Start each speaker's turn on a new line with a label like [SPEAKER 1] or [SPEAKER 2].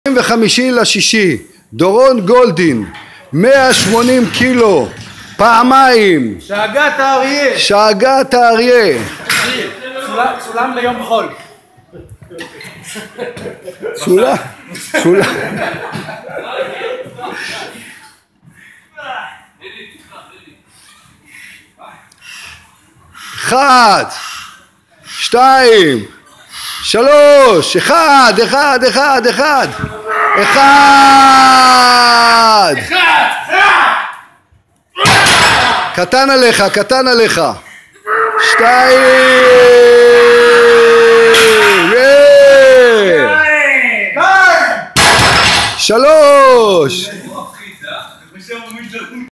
[SPEAKER 1] ב-25/6 דורון גולדין 180 קילו פעמיים. שאגת האריה
[SPEAKER 2] צולם ביום חול.
[SPEAKER 1] צולם 1 2 3 1 קטן עליך 2 3